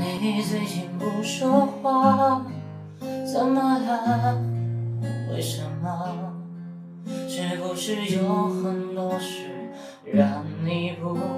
你最近不说话，怎么了？为什么？是不是有很多事让你不